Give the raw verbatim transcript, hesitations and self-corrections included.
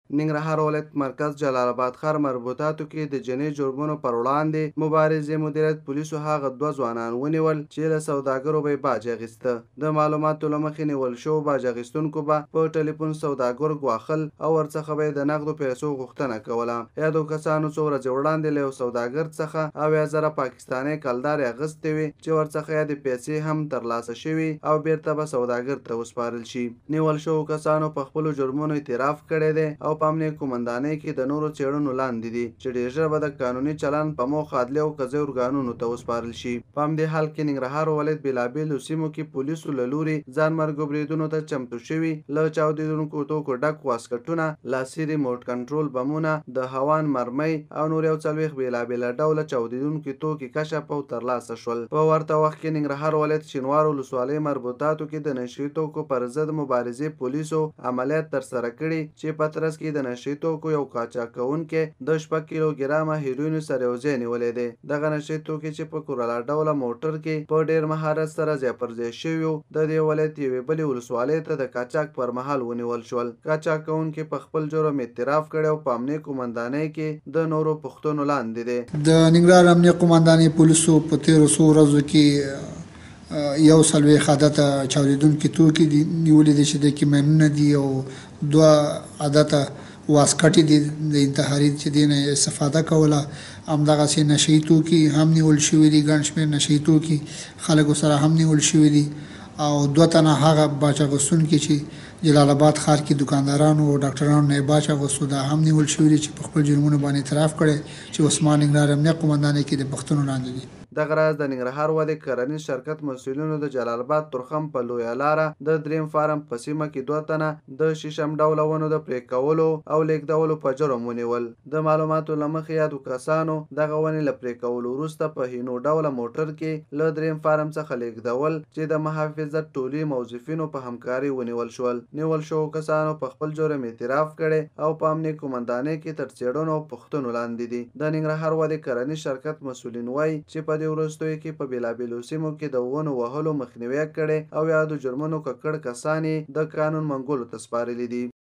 ننګرهار ولایت مرکز جلال آباد ښار مربوطاتو کې د جنۍ جرمونو پر وړاندې مبارزې مدیریت پولیسو هغه دوه ځوانان ونیول چې له سوداګرو به یې باج اخیسته. د معلوماتو له مخې نیول شوو باج اخیستونکو به په ټلیفون سوداګر ګواښل او ورڅخه به یې د نغدو پیسو غوښتنه کوله. یادو کسانو څو ورځې وړاندې له یو سوداګر څخه اویا زره پاکستانۍ کلدارې اخیستې وې چې ورڅخه یې د پیسې هم ترلاسه شوي او بیرته به سوداګر ته وسپارل شي. نیول شوو کسانو په خپلو جرمونو اعتراف کړی دی او په امنیه قومندانۍ کې د نورو څېړنو لاندې دي چې ډېر ژر به د قانوني چلند په موخه عدلي او قضایي ارګانونو ته وسپارل شي. په همدې حال کې ننګرهار ولایت بېلابېلو سیمو کې پولیسو له لوري ځان مرګو بریدونو ته چمتو شوي له چاودېدونکو توکو ډک واسکټونه، لاسي ریموټ کنټرول بمونه، د هوان مرمۍ او نور یو څلوېښت بېلابېله ډوله چاودېدونکي توکي کشف او ترلاسه شول. په ورته وخت کې ننګرهار ولایت شینوارو ولسوالۍ مربوطاتو کې د نشهیي توکو پر ضد مبارزې پولیسو عملیات ترسره کړي چې په ترڅ کې د نشهیي توکو یو قاچاق کوونکی د شپږ کیلو ګرامه هیروینو سره یو ځای نیولی دی. دغه نشهیي توکي چې په کوراله ډوله موټر کې په ډېر مهارت سره ځای پر ځای شوي وو د دې ولایت یوې بلې ولسوالۍ ته د قاچاق پر مهال ونیول شول. قاچاق کوونکي په خپل جرم اعتراف کړی او په امنیه قومندانۍ کې د نورو پوښتنو لاندې دی. د ننګرهار امنیه قومندانۍ پولیسو په تېرو څو ورځو کې یو څلوېښت عدده چاودېدونکي توکي دي نیولي دي چې د کې ماینونه دي او دوه عدده واسکټې دي د انتحاري چې دې نه استفاده کوله. همدغسې نشهیي توکي هم نیول شوي دي، ګڼ شمېر نشهیي توکي خلکو سره هم نیول شوي دي او دوه تنه هغه باج اخیستونکي چې جلال آباد ښار کې دوکاندارانو او ډاکټرانو نه یې باج اخیستو دا هم نیول شوي دي چې په خپل جرمونو باندې اعتراف کړی چې اوس ما ننګرهار امنیه قومندانۍ کې د پوښتنو لاندې دي. دغه راز د ننګرهار ولایت کرنیز شرکت مسؤلینو د جلال آباد تورخم په لویه لاره د دریم فارم په سیمه کې دوه تنه د شیشم ډوله ونو د پرې کولو او لیږدولو په جرم ونیول. د معلوماتو له مخې یادو کسانو دغه ونې له پرې کولو وروسته په هینو ډوله موټر کې له دریم فارم څخه لیږدول چې د محافظت ټولي موظفینو په همکاري ونیول شول. نیول شوو کسانو په خپل جرم اعتراف کړی او په امنیه قومندانۍ کې تر څېړنو او پوښتنو لاندې دي. د ننګرهار ولایت کرنیز شرکت مسؤلین وایي چې په دې وروستیو کې په بېلابېلو سیمو کې د ونو وهلو مخنیوی کړی او یادو جرمونو ککړ کسان یې د قانون منګولو ته سپارلي دي.